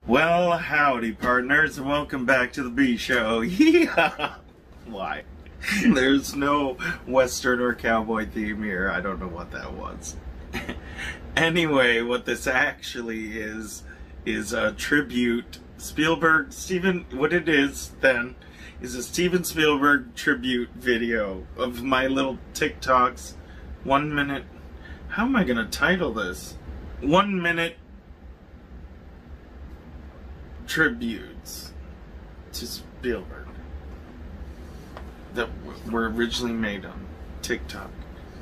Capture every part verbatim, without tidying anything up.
Well, howdy partners, and welcome back to the B Show. Yeah. Why? There's no Western or cowboy theme here. I don't know what that was. Anyway, what this actually is, is a tribute. Spielberg, Steven, what it is then, is a Steven Spielberg tribute video of my little TikToks. One minute. How am I going to title this? One minute tributes to Spielberg that were originally made on TikTok.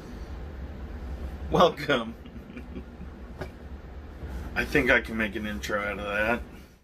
Welcome. I think I can make an intro out of that.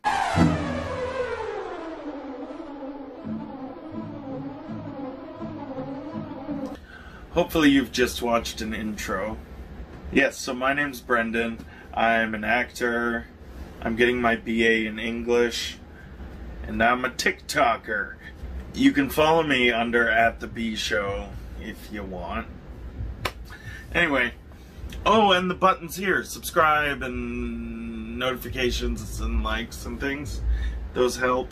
Hopefully you've just watched an intro. Yes, so my name's Brendan. I'm an actor. I'm getting my B A in English. And I'm a TikToker. You can follow me under at the B Show if you want. Anyway. Oh, and the buttons here. Subscribe and notifications and likes and things. Those help.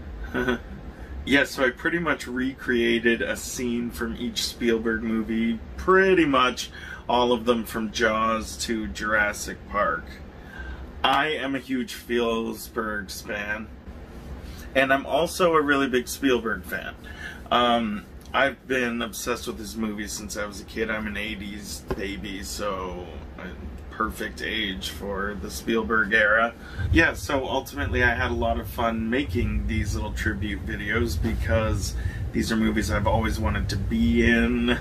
Yeah, so I pretty much recreated a scene from each Spielberg movie. Pretty much all of them from Jaws to Jurassic Park. I am a huge Spielberg fan. And I'm also a really big Spielberg fan. Um, I've been obsessed with his movies since I was a kid. I'm an eighties baby, so perfect age for the Spielberg era. Yeah, so ultimately I had a lot of fun making these little tribute videos because these are movies I've always wanted to be in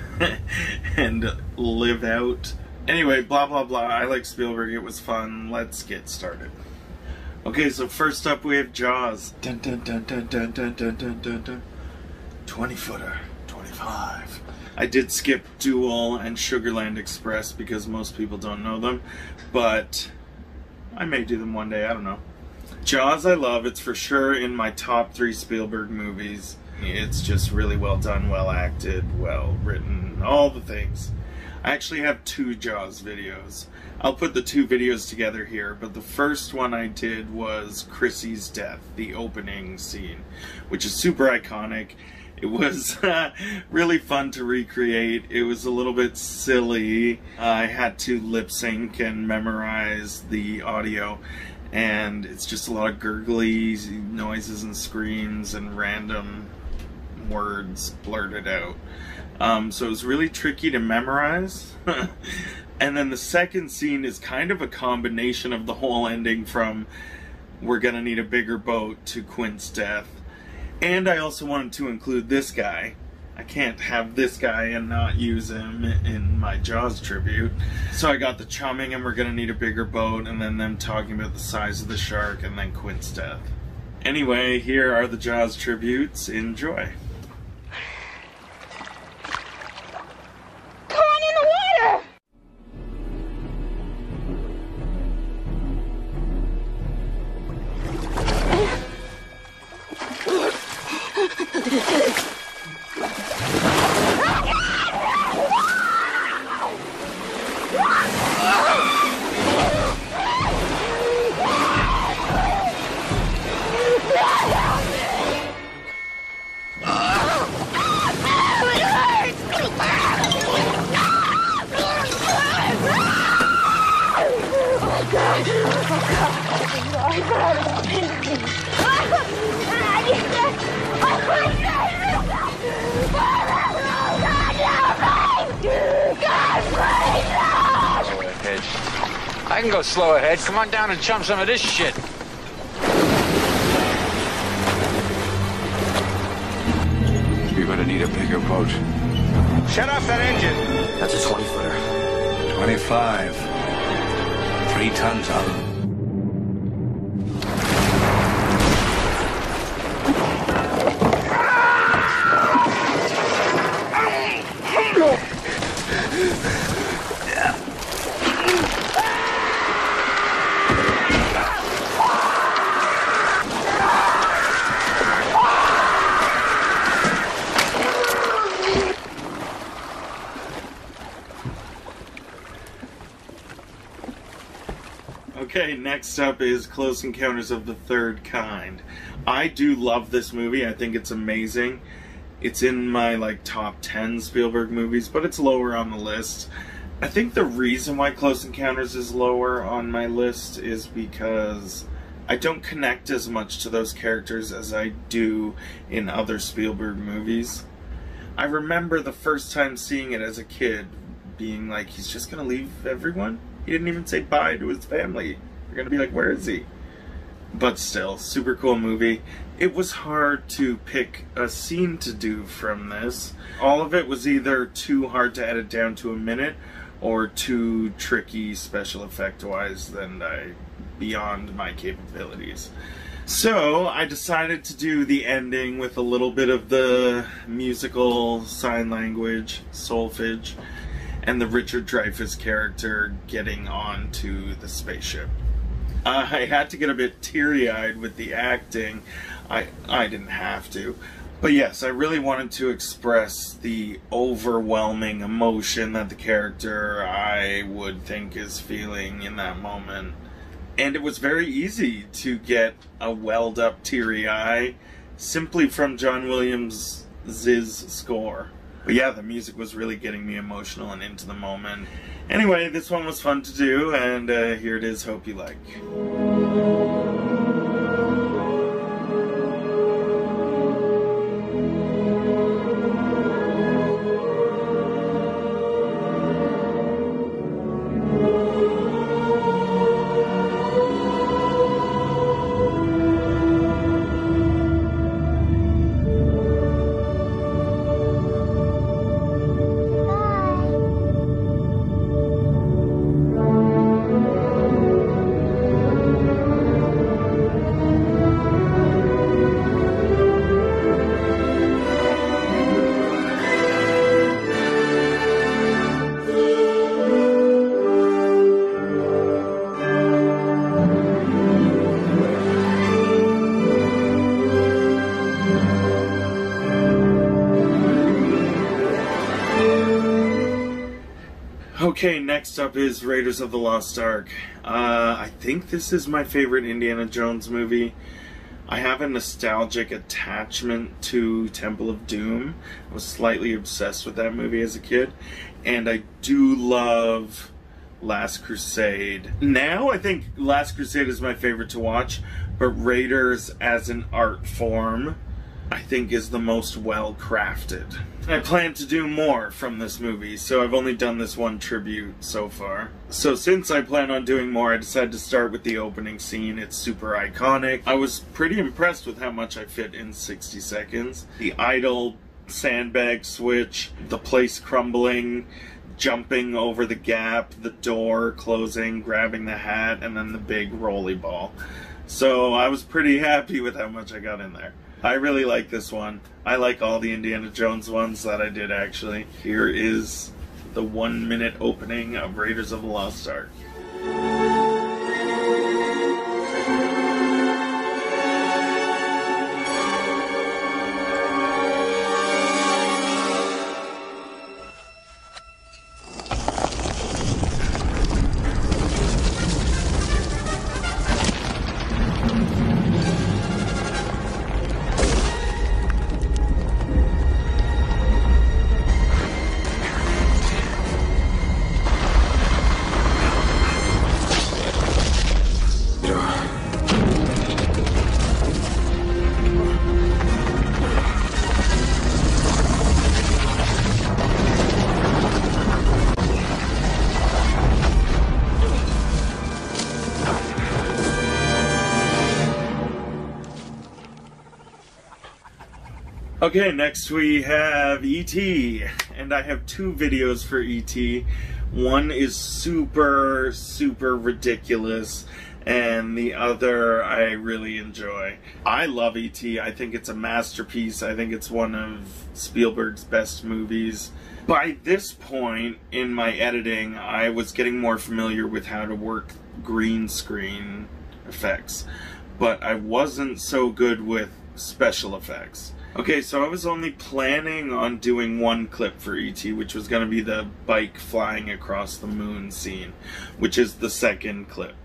and live out. Anyway, blah blah blah. I like Spielberg. It was fun. Let's get started. Okay, so first up we have Jaws. Dun dun dun dun dun dun dun dun dun dun. twenty footer. twenty-five. I did skip Duel and Sugarland Express because most people don't know them, but I may do them one day, I don't know. Jaws I love. It's for sure in my top three Spielberg movies. It's just really well done, well acted, well written, all the things. I actually have two Jaws videos. I'll put the two videos together here, but the first one I did was Chrissy's death, the opening scene, which is super iconic. It was uh, really fun to recreate. It was a little bit silly. I had to lip sync and memorize the audio, and it's just a lot of gurgly noises and screams and random words blurted out. Um, so it was really tricky to memorize. And then the second scene is kind of a combination of the whole ending from "We're gonna need a bigger boat" to Quint's death. And I also wanted to include this guy. I can't have this guy and not use him in my Jaws tribute. So I got the chumming and "We're gonna need a bigger boat," and then them talking about the size of the shark, and then Quint's death. Anyway, here are the Jaws tributes. Enjoy. I can go slow ahead. Come on down and chum some of this shit. You're gonna need a bigger boat. Shut off that engine. That's a twenty footer. twenty-five. Three tons of Okay, next up is Close Encounters of the Third Kind. I do love this movie. I think it's amazing. It's in my like top ten Spielberg movies, but it's lower on the list. I think the reason why Close Encounters is lower on my list is because I don't connect as much to those characters as I do in other Spielberg movies. I remember the first time seeing it as a kid being like, he's just gonna leave everyone? He didn't even say bye to his family. You're gonna be like, where is he? But still, super cool movie. It was hard to pick a scene to do from this. All of it was either too hard to edit down to a minute or too tricky special effect wise than I, beyond my capabilities. So I decided to do the ending with a little bit of the musical sign language, solfege, and the Richard Dreyfuss character getting onto the spaceship. Uh, I had to get a bit teary-eyed with the acting. I, I didn't have to. But yes, I really wanted to express the overwhelming emotion that the character I would think is feeling in that moment. And it was very easy to get a welled-up teary eye simply from John Williams' score. But yeah, the music was really getting me emotional and into the moment. Anyway, this one was fun to do, and uh, here it is. Hope you like. Okay, next up is Raiders of the Lost Ark. Uh, I think this is my favorite Indiana Jones movie. I have a nostalgic attachment to Temple of Doom. I was slightly obsessed with that movie as a kid. And I do love Last Crusade. Now I think Last Crusade is my favorite to watch, but Raiders as an art form I think is the most well crafted. I plan to do more from this movie, so I've only done this one tribute so far. So since I plan on doing more, I decided to start with the opening scene. It's super iconic. I was pretty impressed with how much I fit in sixty seconds. The idle sandbag switch, the place crumbling, jumping over the gap, the door closing, grabbing the hat, and then the big rolly ball. So I was pretty happy with how much I got in there. I really like this one. I like all the Indiana Jones ones that I did, actually. Here is the one minute opening of Raiders of the Lost Ark. Okay, next we have E T, and I have two videos for E T. One is super, super ridiculous, and the other I really enjoy. I love E T. I think it's a masterpiece. I think it's one of Spielberg's best movies. By this point in my editing, I was getting more familiar with how to work green screen effects, but I wasn't so good with special effects. Okay, so I was only planning on doing one clip for E T, which was going to be the bike flying across the moon scene, which is the second clip.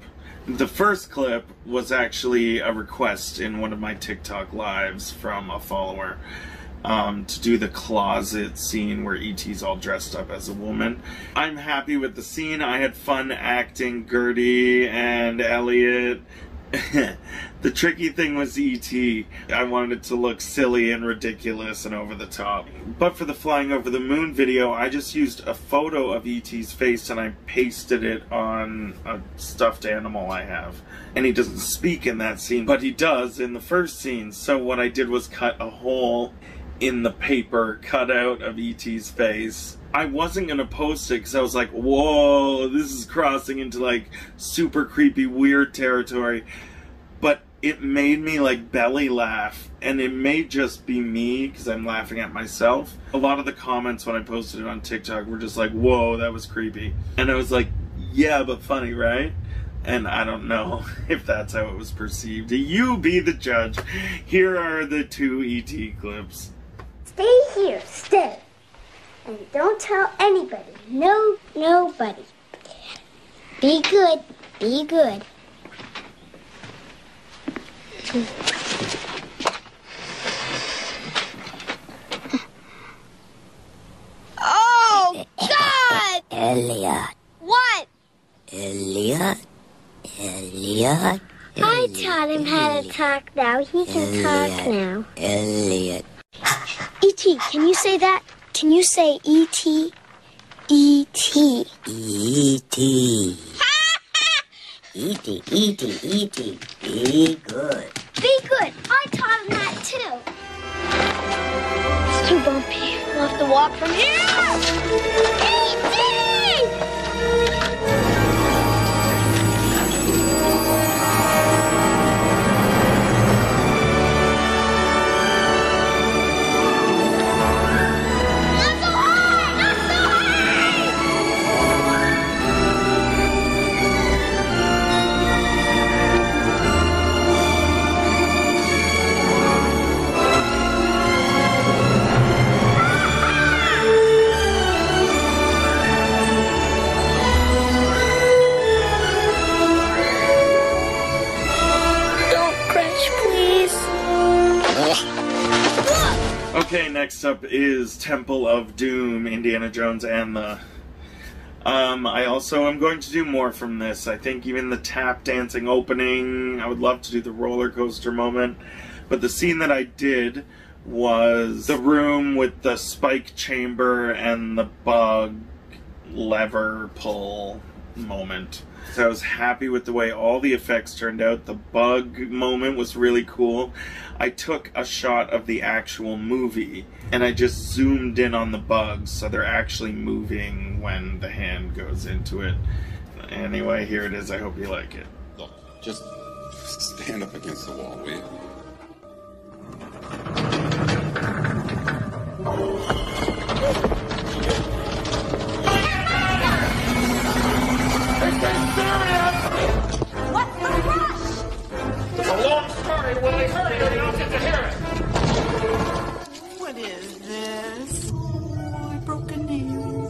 The first clip was actually a request in one of my TikTok lives from a follower um, to do the closet scene where E T's all dressed up as a woman. I'm happy with the scene. I had fun acting Gertie and Elliot. The tricky thing was E T. I wanted it to look silly and ridiculous and over the top. But for the flying over the moon video, I just used a photo of E T's face and I pasted it on a stuffed animal I have. And he doesn't speak in that scene, but he does in the first scene. So what I did was cut a hole in the paper cutout of E T's face. I wasn't gonna post it because I was like, whoa, this is crossing into like super creepy, weird territory. But it made me like belly laugh, and it may just be me because I'm laughing at myself. A lot of the comments when I posted it on TikTok were just like, whoa, that was creepy. And I was like, yeah, but funny, right? And I don't know if that's how it was perceived. You be the judge. Here are the two E T clips. Stay here, stay. And don't tell anybody. No, nobody. Be good, be good. Oh, God! Elliot. What? Elliot. Elliot. I taught him how to talk now. He can talk now. Elliot. E T, can you say that? Can you say E T? E T. E T. E T, E T, E T. Be good. Be good. I taught him that too. It's too bumpy. We'll have to walk from here. E T! Okay, next up is Temple of Doom, Indiana Jones and the... Um, I also am going to do more from this. I think even the tap dancing opening, I would love to do the roller coaster moment. But the scene that I did was the room with the spike chamber and the bug lever pull moment. So I was happy with the way all the effects turned out. The bug moment was really cool. I took a shot of the actual movie and I just zoomed in on the bugs so they're actually moving when the hand goes into it. Anyway, here it is. I hope you like it. Look, just stand up against the wall, will you? What's the rush? It's a long story. When they hurry, you don't get to hear it. What is this? Oh, I broke a nail.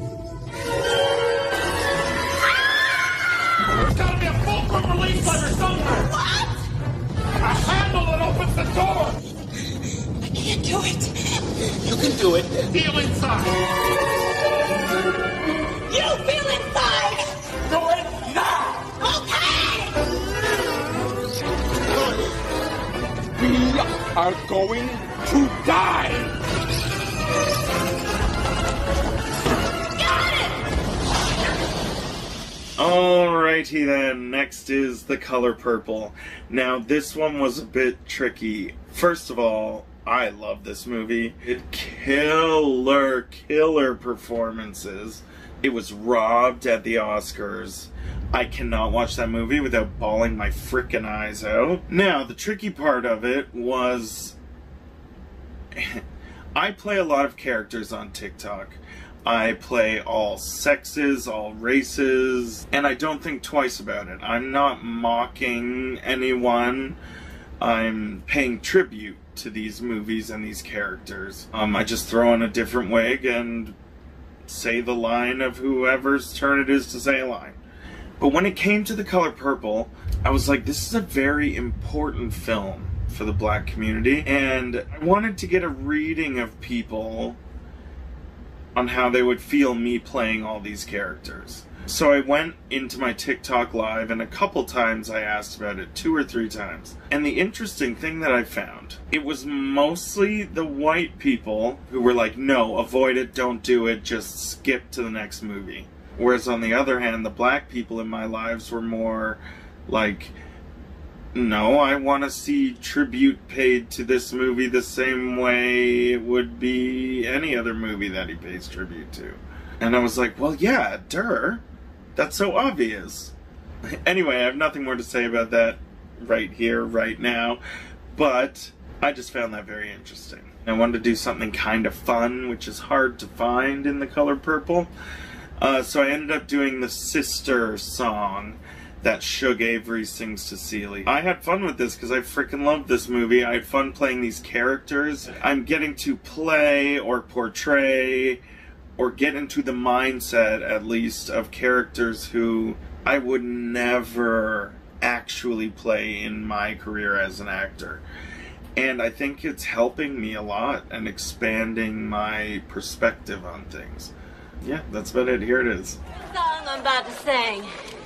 There's got to be a fulcrum release lever somewhere. What? A handle that opens the door. I can't do it. You can do it. Feel inside. You feel inside. Do it now. Okay. We are going to die. Got it. Alrighty then, next is The Color Purple. Now this one was a bit tricky. First of all, I love this movie. It killer, killer performances. It was robbed at the Oscars. I cannot watch that movie without bawling my frickin' eyes out. Now, the tricky part of it was... I play a lot of characters on TikTok. I play all sexes, all races, and I don't think twice about it. I'm not mocking anyone. I'm paying tribute to these movies and these characters. Um, I just throw on a different wig and say the line of whoever's turn it is to say a line. But when it came to The Color Purple, I was like, this is a very important film for the black community, and I wanted to get a reading of people on how they would feel me playing all these characters. So I went into my TikTok live, and a couple times I asked about it, two or three times. And the interesting thing that I found, it was mostly the white people who were like, no, avoid it, don't do it, just skip to the next movie. Whereas on the other hand, the black people in my lives were more like, no, I want to see tribute paid to this movie the same way it would be any other movie that he pays tribute to. And I was like, well, yeah, duh. That's so obvious. Anyway, I have nothing more to say about that right here, right now. But I just found that very interesting. I wanted to do something kind of fun, which is hard to find in The Color Purple. Uh, so I ended up doing the Sister song that Shug Avery sings to Celie. I had fun with this because I freaking loved this movie. I had fun playing these characters. I'm getting to play or portray or get into the mindset, at least, of characters who I would never actually play in my career as an actor. And I think it's helping me a lot and expanding my perspective on things. Yeah, that's about it. Here it is. The song I'm about to sing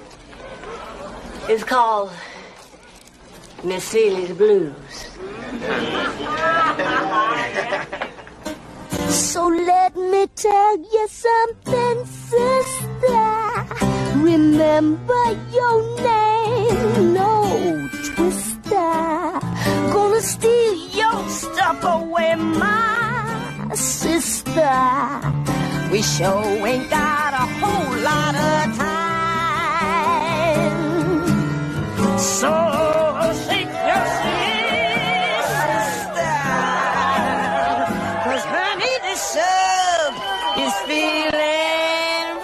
is called Miss Celie's Blues. So let me tell you something, sister. Remember your name, no twister. Gonna steal your stuff away, my sister. We sure ain't got a whole lot of time. So shake your shit, sister. 'Cause honey, the sub is feeling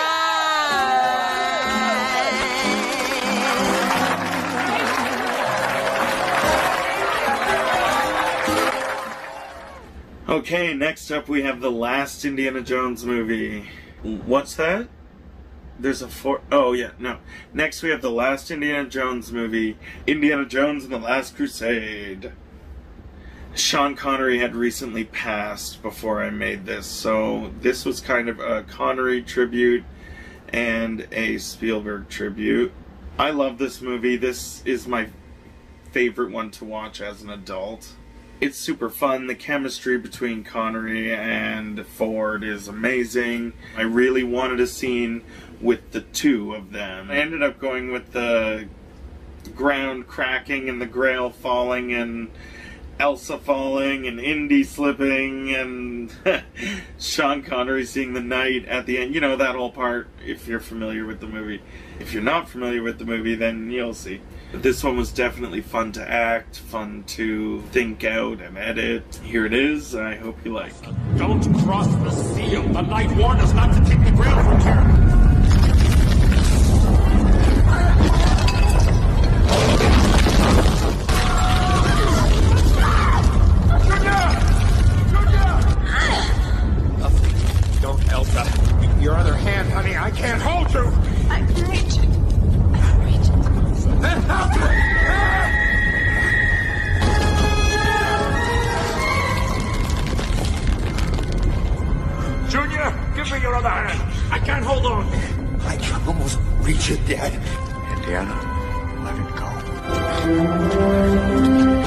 fine. Okay, next up we have the last Indiana Jones movie. What's that? There's a four... Oh, yeah, no. Next we have the last Indiana Jones movie, Indiana Jones and the Last Crusade. Sean Connery had recently passed before I made this, so this was kind of a Connery tribute and a Spielberg tribute. I love this movie. This is my favorite one to watch as an adult. It's super fun. The chemistry between Connery and Ford is amazing. I really wanted a scene with the two of them. I ended up going with the ground cracking and the Grail falling and Elsa falling and Indy slipping and Sean Connery seeing the knight at the end. You know, that whole part, if you're familiar with the movie. If you're not familiar with the movie, then you'll see. But this one was definitely fun to act, fun to think out and edit. Here it is. I hope you like. Don't cross the seal. The knight warned us not to take the Grail from here. Your other hand, honey, I can't hold you! I can reach it. I'll reach it. Then help me! Junior, give me your other hand. I can't hold on. I can almost reach it, Dad. Indiana, let it go.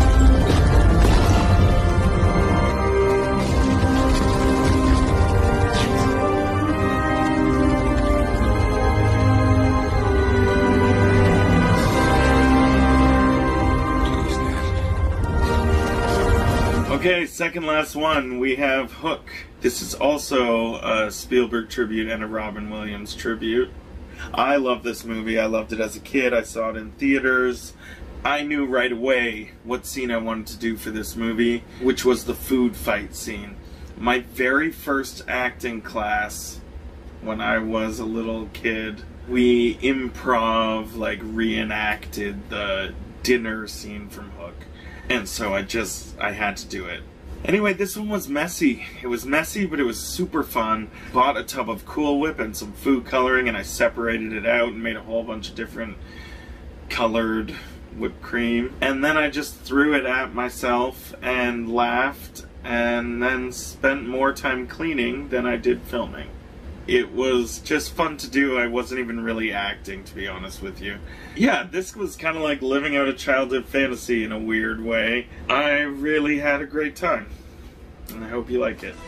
Okay, second last one, we have Hook. This is also a Spielberg tribute and a Robin Williams tribute. I love this movie. I loved it as a kid. I saw it in theaters. I knew right away what scene I wanted to do for this movie, which was the food fight scene. My very first acting class, when I was a little kid, we improv, like, reenacted the dinner scene from Hook. And so I just, I had to do it. Anyway, this one was messy. It was messy, but it was super fun. Bought a tub of Cool Whip and some food coloring, and I separated it out and made a whole bunch of different colored whipped cream. And then I just threw it at myself and laughed, and then spent more time cleaning than I did filming. It was just fun to do. I wasn't even really acting, to be honest with you. Yeah, this was kind of like living out a childhood fantasy in a weird way. I really had a great time, and I hope you like it.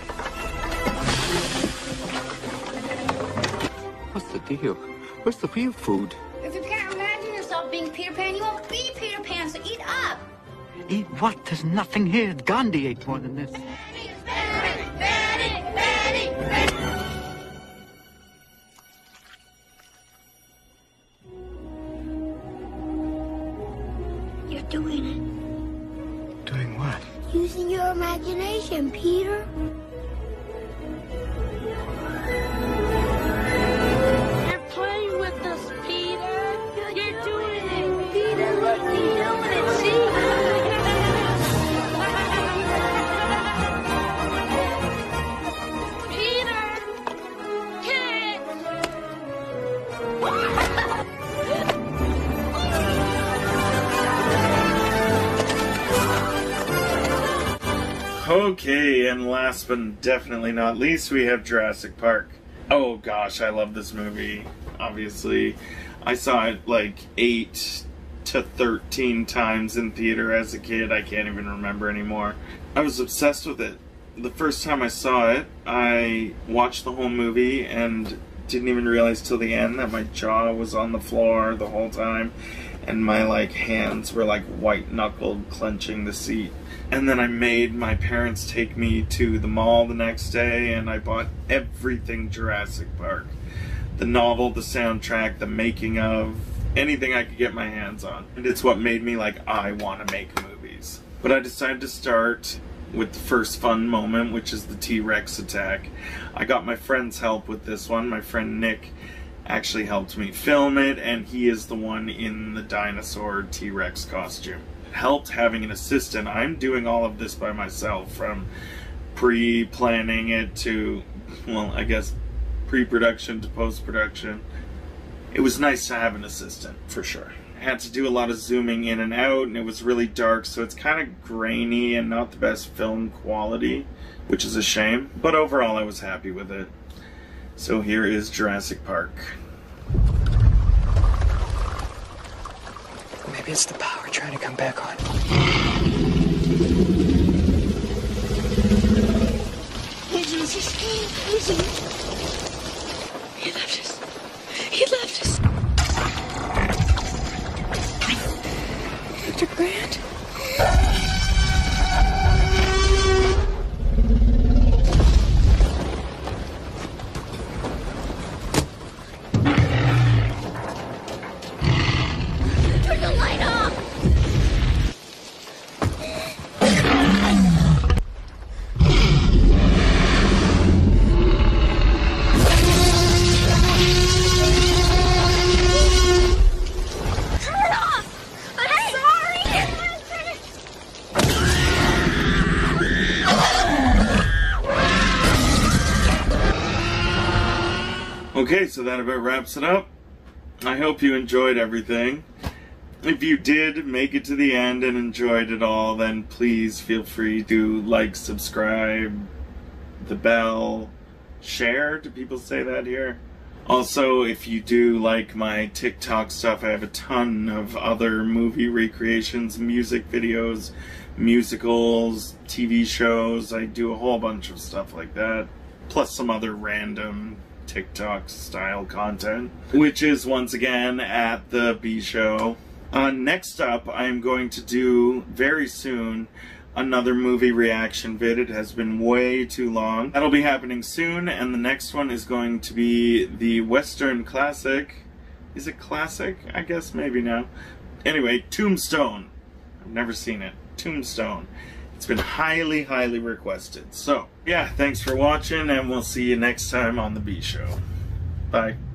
What's the deal? Where's the real food? If you can't imagine yourself being Peter Pan, you won't be Peter Pan, so eat up! Eat what? There's nothing here. Gandhi ate more than this. You're doing it. Doing what? Using your imagination, Peter. You're playing with us, Peter. You're doing it, Peter. Look, you're doing it. See? Okay, and last but definitely not least, we have Jurassic Park. Oh gosh, I love this movie, obviously. I saw it like eight to thirteen times in theater as a kid. I can't even remember anymore. I was obsessed with it. The first time I saw it, I watched the whole movie and didn't even realize till the end that my jaw was on the floor the whole time, and my like hands were like white-knuckled clenching the seat. And then I made my parents take me to the mall the next day, and I bought everything Jurassic Park. The novel, the soundtrack, the making of, anything I could get my hands on. And it's what made me like, I want to make movies. But I decided to start with the first fun moment, which is the T-Rex attack. I got my friend's help with this one. My friend Nick actually helped me film it, and he is the one in the dinosaur T-Rex costume. Helped having an assistant. I'm doing all of this by myself, from pre-planning it to, well, I guess pre-production to post-production. It was nice to have an assistant, for sure. I had to do a lot of zooming in and out, and it was really dark, so it's kind of grainy and not the best film quality, which is a shame, but overall I was happy with it. So here is Jurassic Park. Maybe it's the power trying to come back on. Hey, Jesus. Jesus. He left us. He left us. Doctor Grant? Turn the light off! Okay, so that about wraps it up. I hope you enjoyed everything. If you did make it to the end and enjoyed it all, then please feel free to like, subscribe, the bell, share. Do people say that here? Also, if you do like my TikTok stuff, I have a ton of other movie recreations, music videos, musicals, T V shows. I do a whole bunch of stuff like that, plus some other random TikTok style content, which is once again at the B Show. Uh, next up, I'm going to do very soon another movie reaction vid. It has been way too long. That'll be happening soon, and the next one is going to be the Western classic. Is it classic? I guess maybe now. Anyway, Tombstone. I've never seen it. Tombstone. It's been highly, highly requested. So, yeah, thanks for watching, and we'll see you next time on the B Show. Bye.